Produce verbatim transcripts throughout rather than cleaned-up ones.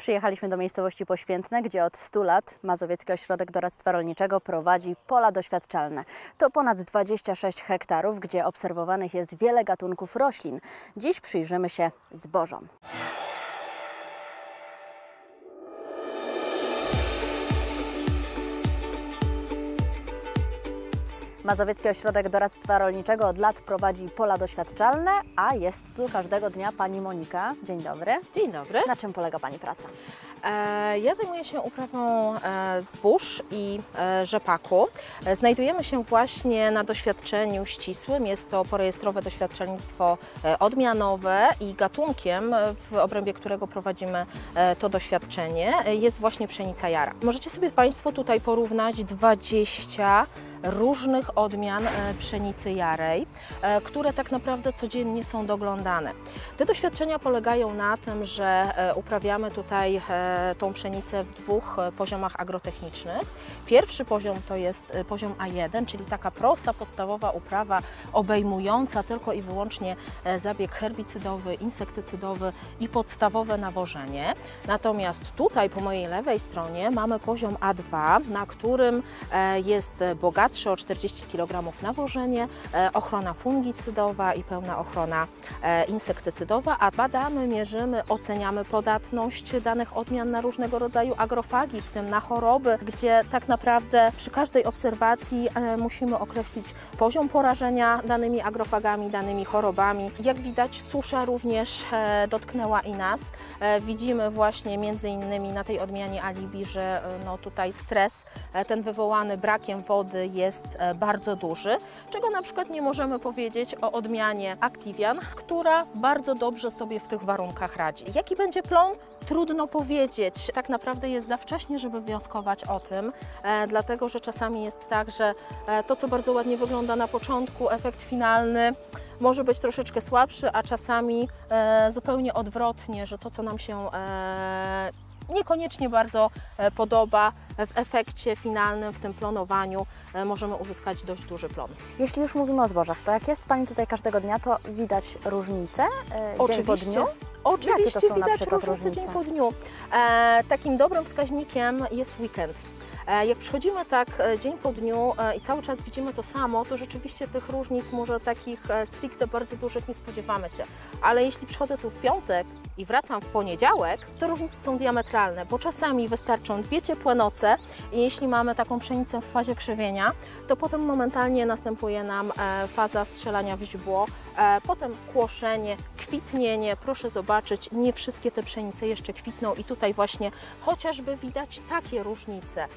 Przyjechaliśmy do miejscowości Poświętne, gdzie od stu lat Mazowiecki Ośrodek Doradztwa Rolniczego prowadzi pola doświadczalne. To ponad dwadzieścia sześć hektarów, gdzie obserwowanych jest wiele gatunków roślin. Dziś przyjrzymy się zbożom. Mazowiecki Ośrodek Doradztwa Rolniczego od lat prowadzi pola doświadczalne, a jest tu każdego dnia pani Monika. Dzień dobry. Dzień dobry. Na czym polega pani praca? E, ja zajmuję się uprawą e, zbóż i e, rzepaku. E, znajdujemy się właśnie na doświadczeniu ścisłym. Jest to porejestrowe doświadczalnictwo e, odmianowe i gatunkiem, w obrębie którego prowadzimy e, to doświadczenie, e, jest właśnie pszenica jara. Możecie sobie Państwo tutaj porównać dwadzieścia różnych odmian pszenicy jarej, które tak naprawdę codziennie są doglądane. Te doświadczenia polegają na tym, że uprawiamy tutaj tą pszenicę w dwóch poziomach agrotechnicznych. Pierwszy poziom to jest poziom A jeden, czyli taka prosta, podstawowa uprawa obejmująca tylko i wyłącznie zabieg herbicydowy, insektycydowy i podstawowe nawożenie. Natomiast tutaj po mojej lewej stronie mamy poziom A dwa, na którym jest bogatszy o czterdzieści kilogramów nawożenie, ochrona fungicydowa i pełna ochrona insektycydowa, a badamy, mierzymy, oceniamy podatność danych odmian na różnego rodzaju agrofagi, w tym na choroby, gdzie tak naprawdę przy każdej obserwacji musimy określić poziom porażenia danymi agrofagami, danymi chorobami. Jak widać, susza również dotknęła i nas. Widzimy właśnie między innymi na tej odmianie alibi, że no tutaj stres, ten wywołany brakiem wody jest bardzo duży, czego na przykład nie możemy powiedzieć o odmianie Activian, która bardzo dobrze sobie w tych warunkach radzi. Jaki będzie plon? Trudno powiedzieć. Tak naprawdę jest za wcześnie, żeby wnioskować o tym, e, dlatego że czasami jest tak, że e, to, co bardzo ładnie wygląda na początku, efekt finalny może być troszeczkę słabszy, a czasami e, zupełnie odwrotnie, że to, co nam się e, niekoniecznie bardzo podoba, w efekcie finalnym, w tym plonowaniu możemy uzyskać dość duży plon. Jeśli już mówimy o zbożach, to jak jest Pani tutaj każdego dnia, to widać różnice e, dzień po dniu? Oczywiście Jakie to są widać na przykład różnice różnice? dzień po dniu. E, takim dobrym wskaźnikiem jest weekend. Jak przychodzimy tak dzień po dniu i cały czas widzimy to samo, to rzeczywiście tych różnic może takich stricte bardzo dużych nie spodziewamy się. Ale jeśli przychodzę tu w piątek i wracam w poniedziałek, to różnice są diametralne, bo czasami wystarczą dwie ciepłe noce i jeśli mamy taką pszenicę w fazie krzewienia, to potem momentalnie następuje nam faza strzelania w źdźbło, potem kłoszenie, kwitnienie. Proszę zobaczyć, nie wszystkie te pszenice jeszcze kwitną i tutaj właśnie chociażby widać takie różnice.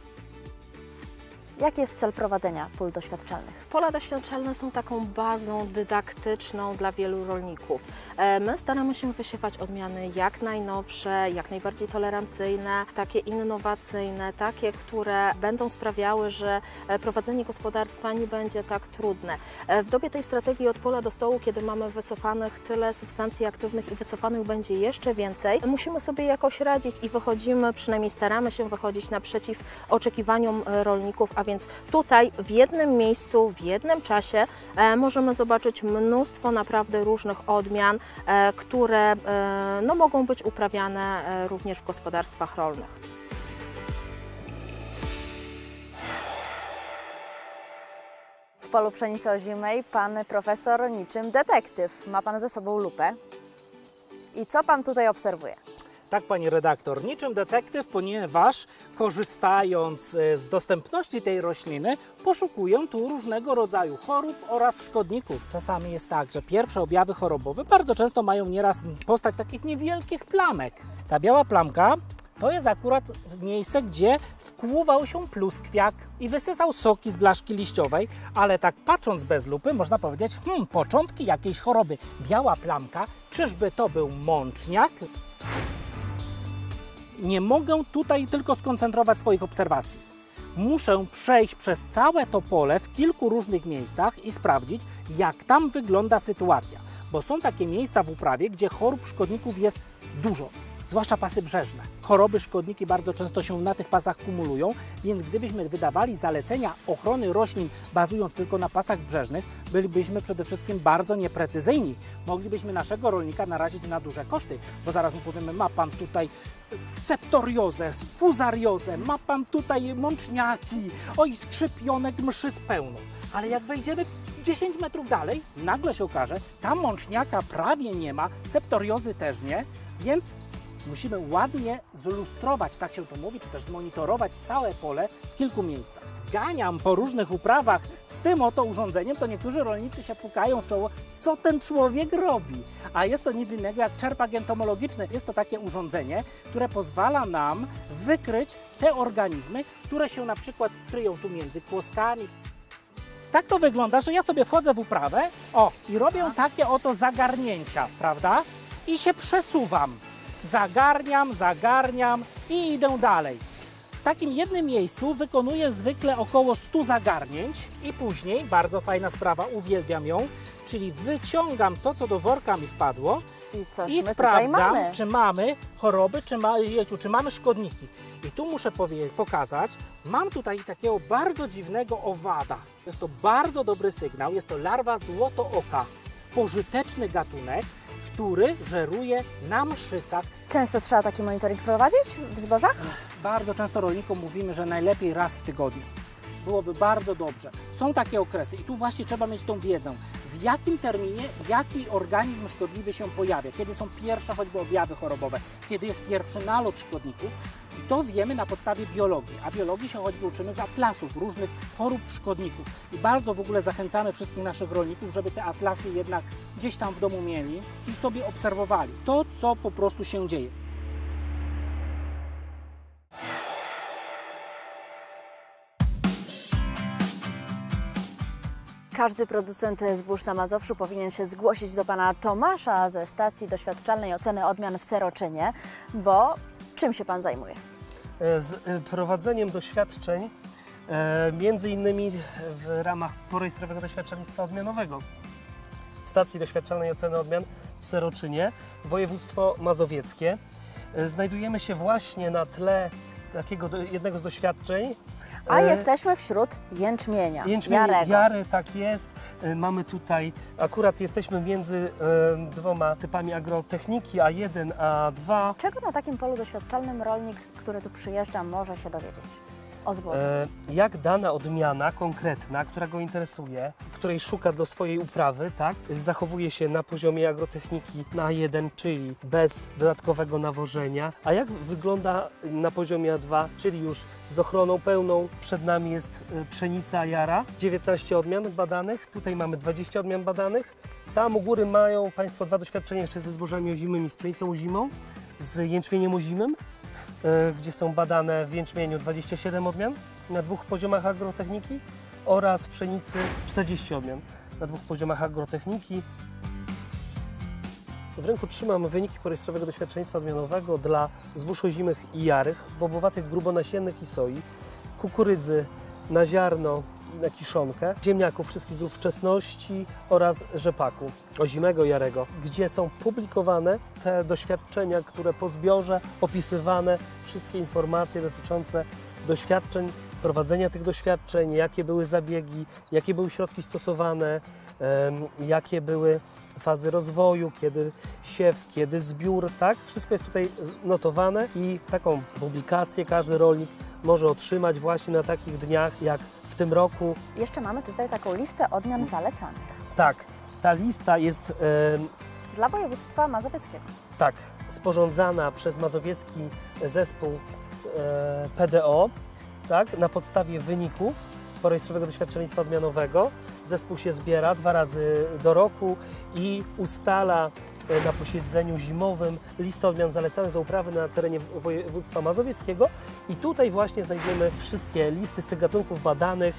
Jaki jest cel prowadzenia pól doświadczalnych? Pola doświadczalne są taką bazą dydaktyczną dla wielu rolników. My staramy się wysiewać odmiany jak najnowsze, jak najbardziej tolerancyjne, takie innowacyjne, takie, które będą sprawiały, że prowadzenie gospodarstwa nie będzie tak trudne. W dobie tej strategii od pola do stołu, kiedy mamy wycofanych tyle substancji aktywnych i wycofanych będzie jeszcze więcej, musimy sobie jakoś radzić i wychodzimy, przynajmniej staramy się wychodzić naprzeciw oczekiwaniom rolników, a więc tutaj w jednym miejscu, w jednym czasie e, możemy zobaczyć mnóstwo naprawdę różnych odmian, e, które e, no, mogą być uprawiane e, również w gospodarstwach rolnych. W polu pszenicy ozimej pan profesor niczym detektyw. Ma pan ze sobą lupę. I co pan tutaj obserwuje? Tak, pani redaktor, niczym detektyw, ponieważ korzystając z dostępności tej rośliny, poszukuję tu różnego rodzaju chorób oraz szkodników. Czasami jest tak, że pierwsze objawy chorobowe bardzo często mają nieraz postać takich niewielkich plamek. Ta biała plamka to jest akurat miejsce, gdzie wkłuwał się pluskwiak i wysysał soki z blaszki liściowej, ale tak patrząc bez lupy można powiedzieć, hmm, początki jakiejś choroby. Biała plamka, czyżby to był mączniak? Nie mogę tutaj tylko skoncentrować swoich obserwacji. Muszę przejść przez całe to pole w kilku różnych miejscach i sprawdzić, jak tam wygląda sytuacja. Bo są takie miejsca w uprawie, gdzie chorób szkodników jest dużo. zwłaszcza pasy brzeżne. Choroby, szkodniki bardzo często się na tych pasach kumulują, więc gdybyśmy wydawali zalecenia ochrony roślin bazując tylko na pasach brzeżnych, bylibyśmy przede wszystkim bardzo nieprecyzyjni. Moglibyśmy naszego rolnika narazić na duże koszty, bo zaraz mu powiemy, ma pan tutaj septoriozę, fuzariozę, ma pan tutaj mączniaki, oj, skrzypionek, mszyc pełno. Ale jak wejdziemy dziesięć metrów dalej, nagle się okaże, tam mączniaka prawie nie ma, septoriozy też nie, więc musimy ładnie zlustrować, tak się to mówi, czy też zmonitorować całe pole w kilku miejscach. Ganiam po różnych uprawach z tym oto urządzeniem, to niektórzy rolnicy się pukają w czoło, co ten człowiek robi. A jest to nic innego jak czerpak entomologiczny. Jest to takie urządzenie, które pozwala nam wykryć te organizmy, które się na przykład kryją tu między kłoskami. Tak to wygląda, że ja sobie wchodzę w uprawę, o, i robię takie oto zagarnięcia, prawda? I się przesuwam. Zagarniam, zagarniam i idę dalej. W takim jednym miejscu wykonuję zwykle około stu zagarnięć i później, bardzo fajna sprawa, uwielbiam ją, czyli wyciągam to, co do worka mi wpadło I, coś i my tutaj sprawdzam, mamy. czy mamy choroby, czy, ma, jeciu, czy mamy szkodniki. I tu muszę powie, pokazać, mam tutaj takiego bardzo dziwnego owada. Jest to bardzo dobry sygnał, jest to larwa złotooka, pożyteczny gatunek, który żeruje na mszycach. Często trzeba taki monitoring prowadzić w zbożach? Bardzo często rolnikom mówimy, że najlepiej raz w tygodniu. Byłoby bardzo dobrze. Są takie okresy i tu właśnie trzeba mieć tą wiedzę, w jakim terminie jaki organizm szkodliwy się pojawia, kiedy są pierwsze choćby objawy chorobowe, kiedy jest pierwszy nalot szkodników. I to wiemy na podstawie biologii, a biologii się choćby uczymy z atlasów różnych chorób szkodników. I bardzo w ogóle zachęcamy wszystkich naszych rolników, żeby te atlasy jednak gdzieś tam w domu mieli i sobie obserwowali to, co po prostu się dzieje. Każdy producent zbóż na Mazowszu powinien się zgłosić do pana Tomasza ze stacji doświadczalnej oceny odmian w Seroczynie, bo czym się pan zajmuje? Z prowadzeniem doświadczeń, między innymi w ramach porejestrowego doświadczalnictwa odmianowego w stacji doświadczalnej oceny odmian w Seroczynie, województwo mazowieckie. Znajdujemy się właśnie na tle takiego do, jednego z doświadczeń. A jesteśmy wśród jęczmienia, Jęczmień, jarego. Jary, tak jest. Mamy tutaj, akurat jesteśmy między e, dwoma typami agrotechniki, A jeden, A dwa. Czego na takim polu doświadczalnym rolnik, który tu przyjeżdża, może się dowiedzieć o zbożu? E, jak dana odmiana konkretna, która go interesuje, której szuka do swojej uprawy, tak, zachowuje się na poziomie agrotechniki na A jeden, czyli bez dodatkowego nawożenia, a jak wygląda na poziomie A dwa, czyli już z ochroną pełną. Przed nami jest pszenica jara, dziewiętnaście odmian badanych, tutaj mamy dwadzieścia odmian badanych. Tam u góry mają Państwo dwa doświadczenia jeszcze ze zbożami ozimymi, z pszenicą ozimą, z jęczmieniem ozimym, gdzie są badane w jęczmieniu dwadzieścia siedem odmian na dwóch poziomach agrotechniki oraz w pszenicy czterdzieści odmian na dwóch poziomach agrotechniki. W ręku trzymam wyniki porejestrowego doświadczalnictwa odmianowego dla zbóż ozimych i jarych, bobowatych, grubonasiennych i soi, kukurydzy na ziarno i na kiszonkę, ziemniaków wszystkich grup wczesności oraz rzepaku ozimego, jarego, gdzie są publikowane te doświadczenia, które po zbiorze opisywane, wszystkie informacje dotyczące doświadczeń, prowadzenia tych doświadczeń, jakie były zabiegi, jakie były środki stosowane, jakie były fazy rozwoju, kiedy siew, kiedy zbiór, tak? Wszystko jest tutaj notowane i taką publikację każdy rolnik może otrzymać właśnie na takich dniach jak w tym roku. Jeszcze mamy tutaj taką listę odmian zalecanych. Tak, ta lista jest e, Dla województwa mazowieckiego. tak, sporządzana przez mazowiecki zespół e, P D O, tak, na podstawie wyników porejestrowego doświadczalnictwa odmianowego. Zespół się zbiera dwa razy do roku i ustala na posiedzeniu zimowym listę odmian zalecanych do uprawy na terenie województwa mazowieckiego i tutaj właśnie znajdziemy wszystkie listy z tych gatunków badanych.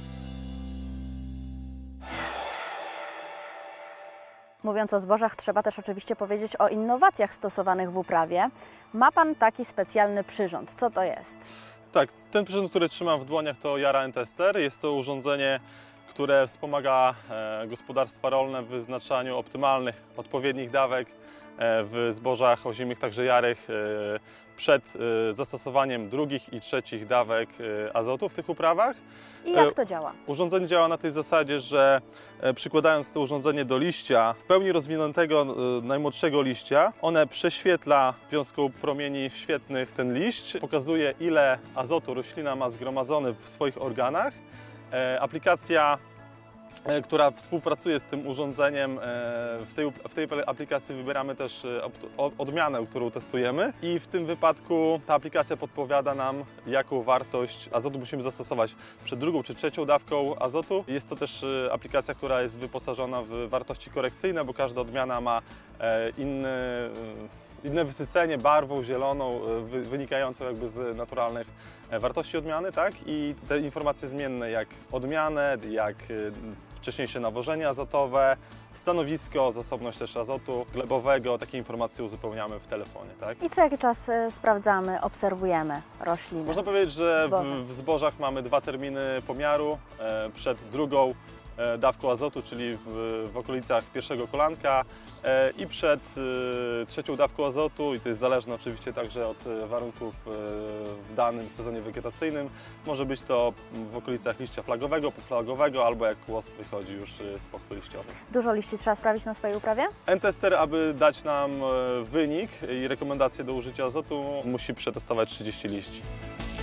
Mówiąc o zbożach, trzeba też oczywiście powiedzieć o innowacjach stosowanych w uprawie. Ma pan taki specjalny przyrząd. Co to jest? Tak, ten przyrząd, który trzymam w dłoniach, to Yara N-Tester. Jest to urządzenie, które wspomaga e, gospodarstwa rolne w wyznaczaniu optymalnych, odpowiednich dawek w zbożach ozimych, także jarych, przed zastosowaniem drugich i trzecich dawek azotu w tych uprawach. I jak to działa? Urządzenie działa na tej zasadzie, że przykładając to urządzenie do liścia, w pełni rozwiniętego najmłodszego liścia, one prześwietla w związku promieni świetlnych ten liść, pokazuje, ile azotu roślina ma zgromadzony w swoich organach. Aplikacja, która współpracuje z tym urządzeniem, w tej, w tej aplikacji wybieramy też odmianę, którą testujemy, i w tym wypadku ta aplikacja podpowiada nam, jaką wartość azotu musimy zastosować przed drugą czy trzecią dawką azotu. Jest to też aplikacja, która jest wyposażona w wartości korekcyjne, bo każda odmiana ma inny inne wysycenie barwą zieloną, wynikającą jakby z naturalnych wartości odmiany, tak? I te informacje zmienne, jak odmianę, jak wcześniejsze nawożenie azotowe, stanowisko, zasobność też azotu glebowego, takie informacje uzupełniamy w telefonie, tak? I co jakiś czas y, sprawdzamy, obserwujemy rośliny? Można powiedzieć, że Zboże. w, w zbożach mamy dwa terminy pomiaru, e, przed drugą e, dawką azotu, czyli w, w okolicach pierwszego kolanka, e, i przed e, trzecią dawką azotu, i to jest zależne oczywiście także od warunków e, w danym sezonie wegetacyjnym. Może być to w okolicach liścia flagowego, półflagowego, albo jak kłos wychodzi już z pochwy liściowej. Dużo liści trzeba sprawić na swojej uprawie? N-tester, aby dać nam wynik i rekomendacje do użycia azotu, musi przetestować trzydzieści liści.